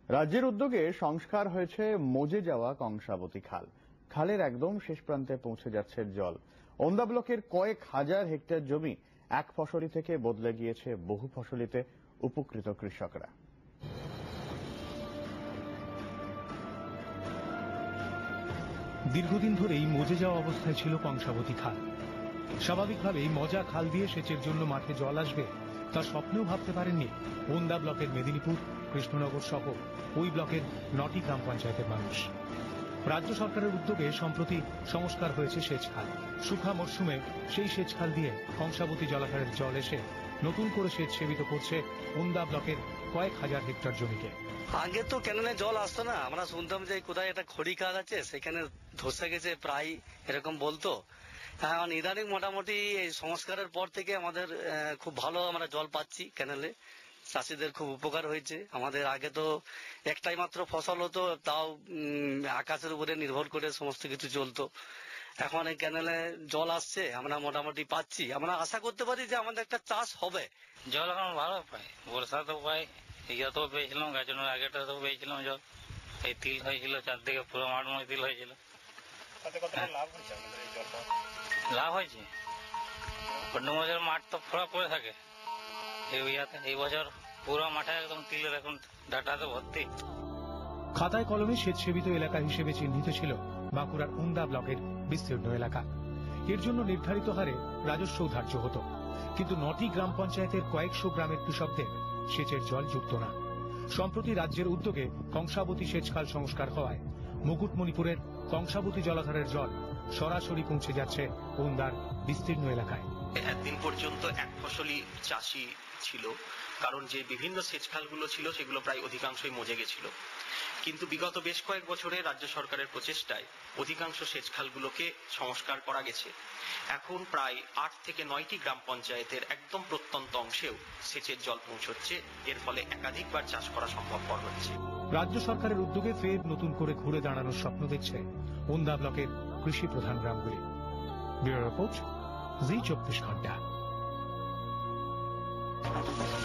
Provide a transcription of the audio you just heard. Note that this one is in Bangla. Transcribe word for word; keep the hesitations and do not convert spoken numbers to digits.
রাজ্যের উদ্যোগে সংস্কার হয়েছে মজে যাওয়া কংসাবতী খাল। খালের একদম শেষ প্রান্তে পৌঁছে যাচ্ছে জল। ওন্দা ব্লকের কয়েক হাজার হেক্টর জমি এক ফসলি থেকে বদলে গিয়েছে বহু ফসলিতে, উপকৃত কৃষকরা। দীর্ঘদিন ধরেই মজে যাওয়া অবস্থায় ছিল কংসাবতী খাল। স্বাভাবিকভাবেই মজা খাল দিয়ে সেচের জন্য মাঠে জল আসবে তার স্বপ্নেও ভাবতে পারেননি ওন্দা ব্লকের মেদিনীপুর, কৃষ্ণনগর সহ ওই ব্লকের নটি গ্রাম পঞ্চায়েতের মানুষ। রাজ্য সরকারের উদ্যোগে সম্প্রতি সংস্কার হয়েছে সেচ খাল। শুখা মরশুমে সেই সেচ খাল দিয়ে কংসাবতী জলাধারের জল এসে নতুন করে সেচ সেবিত করছে ওন্দা ব্লকের কয়েক হাজার হেক্টর জমিকে। আগে তো ক্যানেলে জল আসতো না, আমরা শুনতাম যে কোথায় একটা খড়ি খাল আছে সেখানে ধসে গেছে প্রায়, এরকম বলতো। হ্যাঁ, ইদানিং মোটামুটি এই সংস্কারের পর থেকে আমাদের খুব ভালো আমরা জল পাচ্ছি ক্যানেলে। চাষিদের খুব উপকার হয়েছে। আমাদের আগে তো একটাই মাত্র ফসল হতো, তাও আকাশের উপরে নির্ভর করে সমস্ত কিছু চলতো। এখন এই ক্যানেলে জল আসছে, আমরা মোটামুটি পাচ্ছি। আমরা আশা করতে পারি যে আমাদের একটা চাষ হবে। জল এখন ভালো পাই, বর্ষা তো পাই, ইয়া তো পেয়েছিলাম, গাছের আগেটা তো পেয়েছিলাম জল। এই তিল হয়েছিল চারদিকে, পুরো মাঠ মনে তিল হয়েছিল। লাভ হয়েছে, অন্য বছর মাঠ তো ফোড়া পড়ে থাকে, এই বছর পুরো মাঠে একদম তিলের এখন ডাটাতে ভর্তি। খাতায় কলমে সেচ সেবিত এলাকা হিসেবে চিহ্নিত ছিল বাঁকুড়ার ওন্দা ব্লকের বিস্তীর্ণ এলাকা। এর জন্য নির্ধারিত হারে রাজস্ব ধার্য হতো, কিন্তু নটি গ্রাম পঞ্চায়েতের কয়েকশো গ্রামের কৃষকদের সেচের জল যুক্ত না। সম্প্রতি রাজ্যের উদ্যোগে কংসাবতী সেচ খাল সংস্কার হওয়ায় মুকুটমণিপুরের কংসাবতী জলাধারের জল সরাসরি পৌঁছে যাচ্ছে ওন্দার বিস্তীর্ণ এলাকায়। একদিন পর্যন্ত এক ফসলি চাষি ছিল, কারণ যে বিভিন্ন সেচ খালগুলো ছিল সেগুলো প্রায় অধিকাংশই মজে গেছিল। কিন্তু বিগত বেশ কয়েক বছরে রাজ্য সরকারের প্রচেষ্টায় অধিকাংশ সেচ খালগুলোকে সংস্কার করা গেছে। এখন প্রায় আট থেকে নয়টি গ্রাম পঞ্চায়েতের একদম প্রত্যন্ত অংশেও সেচের জল পৌঁছচ্ছে। এর ফলে একাধিকবার চাষ করা সম্ভবপর হচ্ছে। রাজ্য সরকারের উদ্যোগে ফের নতুন করে ঘুরে দাঁড়ানোর স্বপ্ন দেখছে ওন্দা ব্লকের কৃষি প্রধান গ্রামগুলি। ব্যুরো রিপোর্ট, জি চব্বিশ ঘন্টা।